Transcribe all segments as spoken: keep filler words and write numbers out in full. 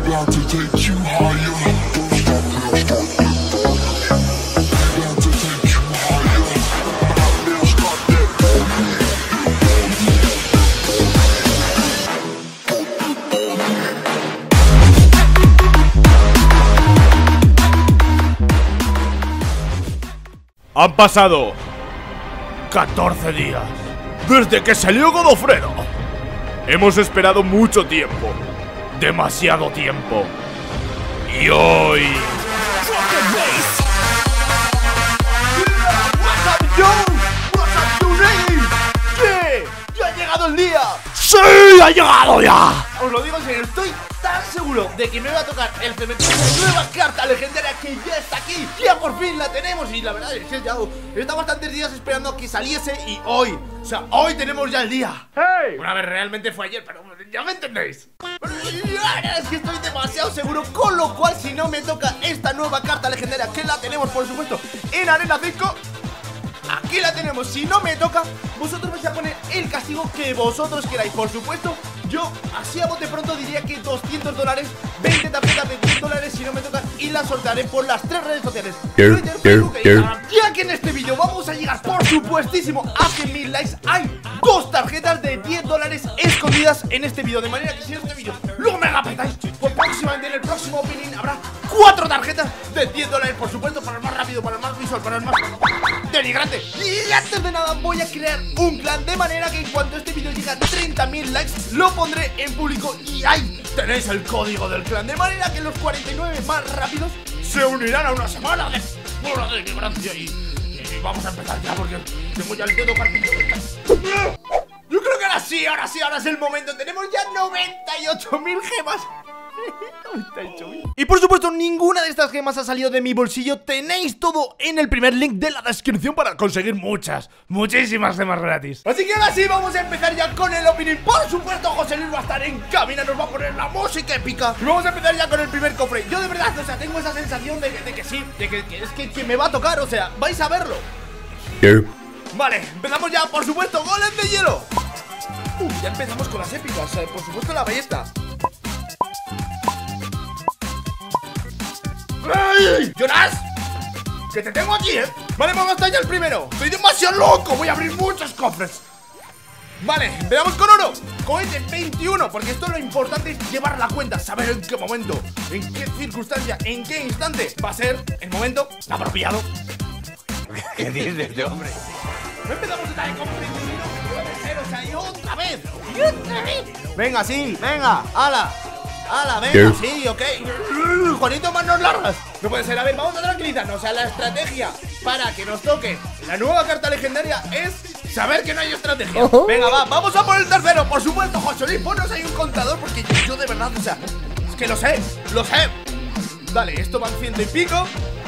Han pasado catorce días desde que salió Godofredo. Hemos esperado mucho tiempo, demasiado tiempo. Y hoy... ¡Ya ha llegado el día! ¡Sí! ¡Ha llegado ya! Os lo digo en serio, estoy tan seguro de que me va a tocar el cementerio de nueva carta legendaria que ya está aquí. Ya por fin la tenemos y la verdad es que ya he estado bastantes días esperando a que saliese y hoy, o sea, hoy tenemos ya el día. ¡Hey! Una vez realmente fue ayer, pero ya me entendéis. Pero la verdad es que estoy demasiado seguro, con lo cual si no me toca esta nueva carta legendaria, que la tenemos por supuesto en Arena cinco, aquí la tenemos. Si no me toca, vosotros vais a poner el castigo que vosotros queráis. Por supuesto, yo así a bote pronto diría que doscientos dólares, veinte tarjetas de diez dólares si no me tocan, y las soltaré por las tres redes sociales, Twitter, Facebook e Instagram. Ya que en este vídeo vamos a llegar por supuestísimo a cien mil likes, hay dos tarjetas de diez dólares escondidas en este vídeo. De manera que si en este vídeo luego me apretáis, pues próximamente en el próximo opening habrá cuatro tarjetas de diez dólares, por supuesto, para el más rápido, para el más visual, para el más denigrante. Y antes de nada voy a crear un clan, de manera que en cuanto este vídeo llegue a treinta mil likes lo pondré en público y ahí tenéis el código del clan. De manera que los cuarenta y nueve más rápidos se unirán a una semana de pura denigrancia y, y vamos a empezar ya porque tengo ya el dedo partido. Yo creo que ahora sí, ahora sí, ahora es el momento. Tenemos ya noventa y ocho mil gemas. Y por supuesto ninguna de estas gemas ha salido de mi bolsillo. Tenéis todo en el primer link de la descripción para conseguir muchas, muchísimas gemas gratis. Así que ahora sí vamos a empezar ya con el opening. Por supuesto José Luis va a estar en cabina, nos va a poner la música épica y vamos a empezar ya con el primer cofre. Yo de verdad, o sea, tengo esa sensación de que, de que sí, de que, que es que, que me va a tocar, o sea, vais a verlo. ¿Qué? Vale, empezamos ya, por supuesto, goles de hielo. uh, Ya empezamos con las épicas, eh, por supuesto la ballesta. ¡Ey! ¡Jonas! ¡Que te tengo aquí, eh! Vale, vamos hasta ya el primero. Estoy demasiado loco, voy a abrir muchos cofres. Vale, empezamos con oro. Cohete veintiuno, porque esto lo importante es llevar la cuenta, saber en qué momento, en qué circunstancia, en qué instante va a ser el momento apropiado. ¿Qué dices de hombre? No empezamos a con veintiuno, puede ser, o sea, y otra vez, y otra vez. Venga, sí, venga, ala. ¡Hala, venga! Sí, ok. Juanito, manos largas. No puede ser, a ver, vamos a tranquilizarnos. O sea, la estrategia para que nos toque la nueva carta legendaria es saber que no hay estrategia. uh-huh. Venga, va, vamos a por el tercero. Por supuesto, José Luis, ponos ahí un contador, porque yo, yo de verdad, o sea, es que lo sé, lo sé. Dale, esto van ciento y pico.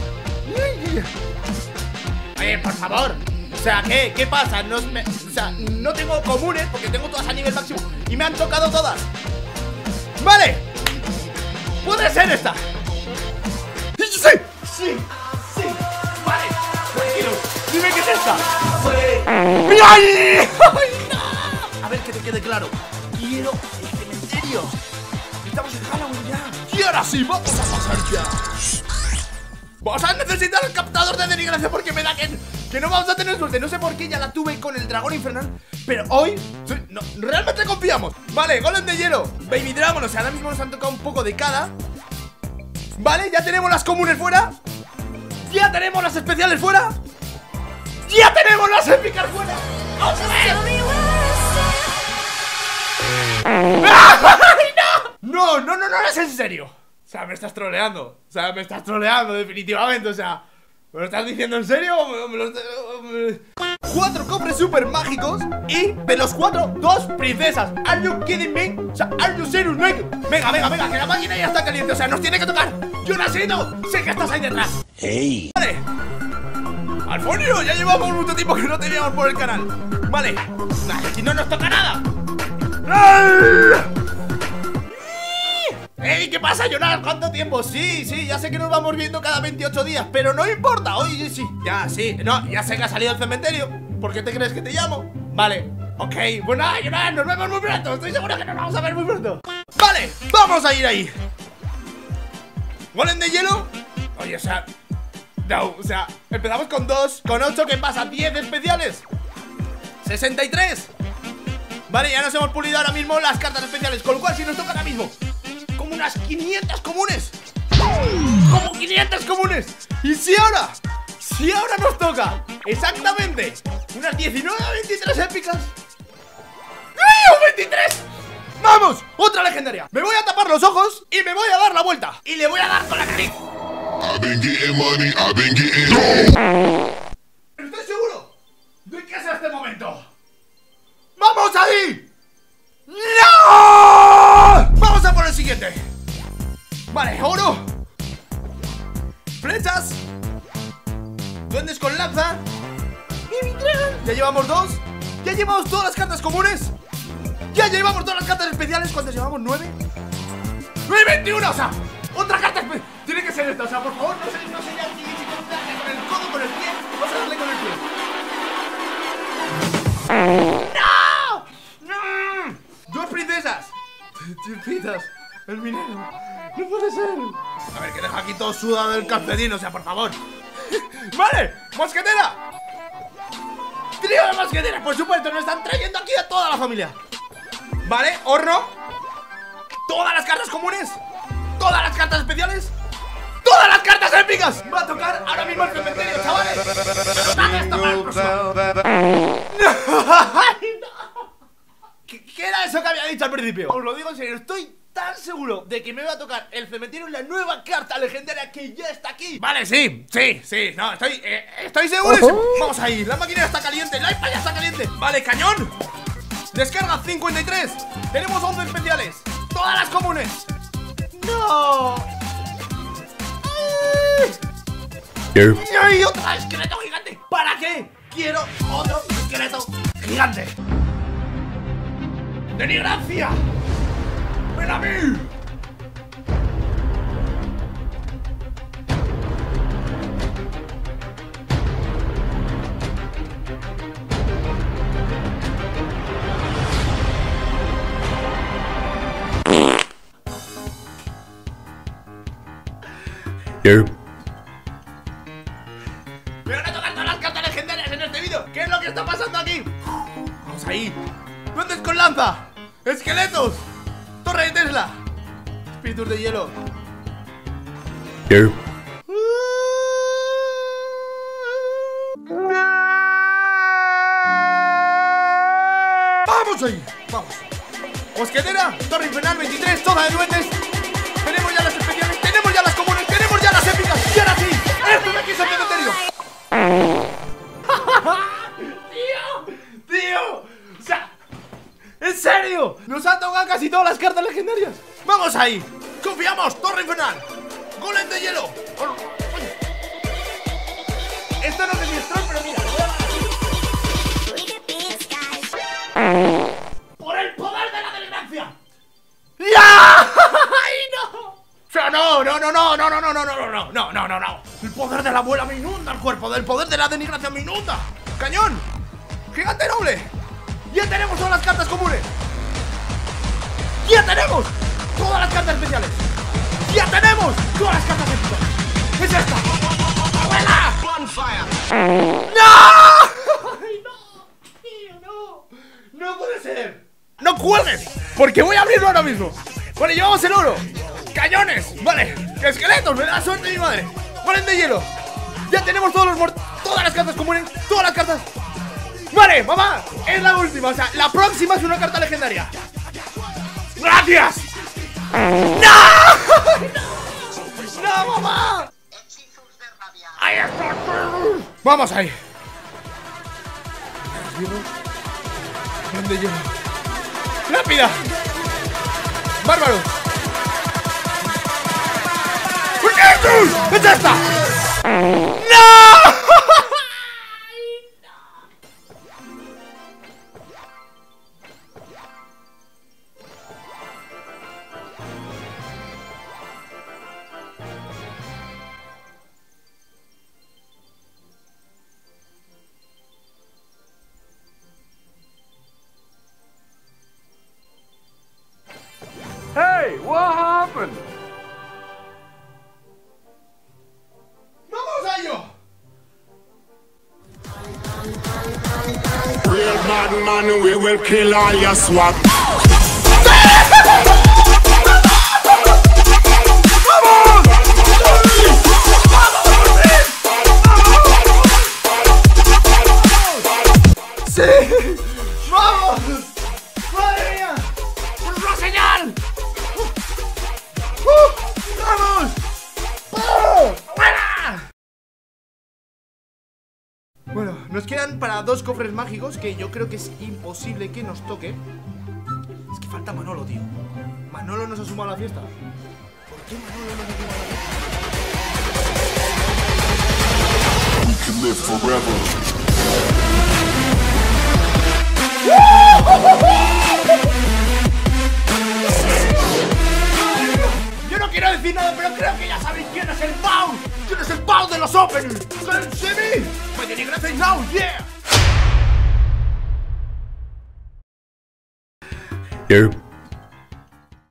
Oye, por favor. O sea, ¿qué? ¿Qué pasa? No, me, o sea, no tengo comunes porque tengo todas a nivel máximo y me han tocado todas. Vale, puede ser esta. Sí, sí, sí, sí. Vale, tranquilo. Dime que es esta. ¡Ay! ¡Ay, no! A ver, que te quede claro. Quiero el cementerio. Estamos en Halloween ya. Y ahora sí, vamos a pasar ya. Vamos a necesitar el captador de denigrancia porque me da que, que no vamos a tener suerte. No sé por qué, ya la tuve con el dragón infernal, pero hoy sí, no, realmente confiamos. Vale, golem de hielo, Baby Dragon. O sea, ahora mismo nos han tocado un poco de cada. Vale, ya tenemos las comunes fuera. Ya tenemos las especiales fuera. Ya tenemos las épicas fuera. No, no, no, no, no es en serio. O sea, me estás troleando. O sea, me estás troleando definitivamente. O sea, ¿me lo estás diciendo en serio? ¿Me lo estás... Cuatro cofres super mágicos y de los cuatro, dos princesas. ¿Are you kidding me? O sea, ¿are you serious, me? Venga, venga, venga, que la máquina ya está caliente. O sea, nos tiene que tocar. Jonasito, sé que estás ahí detrás. Hey. Vale. Alfonio, ya llevamos mucho tiempo que no te veíamos por el canal. Vale. Vale, si no nos toca nada. ¡Ey! ¿Qué pasa, Jonas? ¿Cuánto tiempo? Sí, sí, ya sé que nos vamos viendo cada veintiocho días, pero no importa, hoy sí. Ya, sí, no, ya sé que ha salido el cementerio. ¿Por qué te crees que te llamo? Vale, ok, bueno, Jonas, nos vemos muy pronto. Estoy seguro que nos vamos a ver muy pronto. Vale, vamos a ir ahí. Golem de hielo. Oye, o sea, no, o sea, empezamos con dos, con ocho, ¿qué pasa? diez especiales, sesenta y tres. Vale, ya nos hemos pulido ahora mismo las cartas especiales, con lo cual si nos toca ahora mismo como unas quinientas comunes. Como quinientas comunes. Y si ahora, si ahora nos toca exactamente unas diecinueve o veintitrés épicas. ¡Ay, un veintitrés! ¡Vamos! Otra legendaria. Me voy a tapar los ojos y me voy a dar la vuelta. Y le voy a dar con la nariz. Estoy seguro de que es este momento. ¡Vamos ahí! ¡No! Vamos a por el siguiente. Vale, oro, flechas, duendes con lanza. Ya llevamos dos. Ya llevamos todas las cartas comunes. Ya llevamos todas las cartas especiales. ¿Cuántas llevamos? ¿Nueve? ¡nueve, veintiuno! O sea, otra carta especial. Tiene que ser esta, o sea, por favor, no se, no se aquí, chicos, darle con el codo, con el pie. Vamos a darle con el pie. ¡No! ¡No! ¡Dos princesas! Chirpitas, el minero. No puede ser. A ver, que deja aquí todo sudado del calcetín, o sea, por favor. ¡Vale! ¡Mosquetera! ¡Trío de mosqueteras! Por supuesto, nos están trayendo aquí a toda la familia. Vale, horno. Todas las cartas comunes. Todas las cartas especiales. Todas las cartas épicas. Va a tocar ahora mismo el cementerio, chavales. ¿Qué, ¿Qué era eso que había dicho al principio? Os lo digo en serio, estoy tan seguro de que me va a tocar el cementerio, la nueva carta legendaria que ya está aquí. Vale, sí, sí, sí, no, estoy, eh, estoy segurísimo. Vamos ahí, la máquina está caliente, la iPad ya está caliente. Vale, cañón. Descarga cincuenta y tres. Tenemos once especiales. Todas las comunes. No. ¡Ay! ¡Ay, otra esqueleto gigante! ¿Para qué quiero otro esqueleto gigante? ¡Denigracia! ¡Ven a mí! Yo. Me van a tocar todas las cartas legendarias en este vídeo. ¿Qué es lo que está pasando aquí? Vamos ahí. Duendes con lanza. Esqueletos. Torre de Tesla. Espíritus de hielo. Yo. Vamos ahí. Vamos. Mosquetera. Torre infernal veintitrés. Toda de duendes. Tenemos ya las especiales. Tenemos ya las comunes. Tenemos ya las épicas. Y ahora sí. Esto de aquí es el cementerio. Tío. Tío. O sea, ¿en serio? Nos han tocado casi todas las cartas legendarias. Vamos ahí. Confiamos. Torre infernal. Golem de hielo. Esto no es mi strong, pero mira, lo voy a dar aquí. Por el poder de la desgracia. ¡Ya! ¡Ay, no! O sea, no, no, no, no, no, no, no, no, no, no, no, no, no, no. El poder de la abuela me inunda el cuerpo. El poder de la denigracia me inunda. ¡Cañón! ¡Gigante noble! ¡Ya tenemos todas las cartas comunes! ¡Ya tenemos todas las cartas especiales! ¡Ya tenemos todas las cartas épicas! ¡Es esta! ¡Abuela! ¡No! ¡Ay, no! ¡Tío, no! ¡No puede ser! ¡No cuelgues! Porque voy a abrirlo ahora mismo. Vale, llevamos el oro. ¡Cañones! Vale, esqueletos, me da suerte mi madre. Golem de hielo. Ya tenemos todos los todas las cartas comunes. Todas las cartas. Vale, mamá, es la última. O sea, la próxima es una carta legendaria. ¡Gracias! ¡No! ¡No, mamá! ¡Ahí está! ¡Vamos ahí! Golem de hielo. ¡Rápida! ¡Bárbaro! ¡Es esta! ¡No! Hey, what happened? bad man, we will kill all your swag. ¡Sí! ¡Vamos! ¡Madre mía! ¡Por una señal! ¡Uh! ¡Vamos! ¡Oh! ¡Buena! Bueno, nos quedan para dos cofres mágicos que yo creo que es imposible que nos toque. Es que falta Manolo, tío. Manolo nos ha sumado a la fiesta. ¿Por qué Manolo nos ha sumado a la fiesta? We can live forever. Yo no quiero decir nada, pero creo que ya sabéis quién es el Pau. ¿Quién es el Pau de los Openings? ¡Can see me? But the gracias now, yeah. Derp.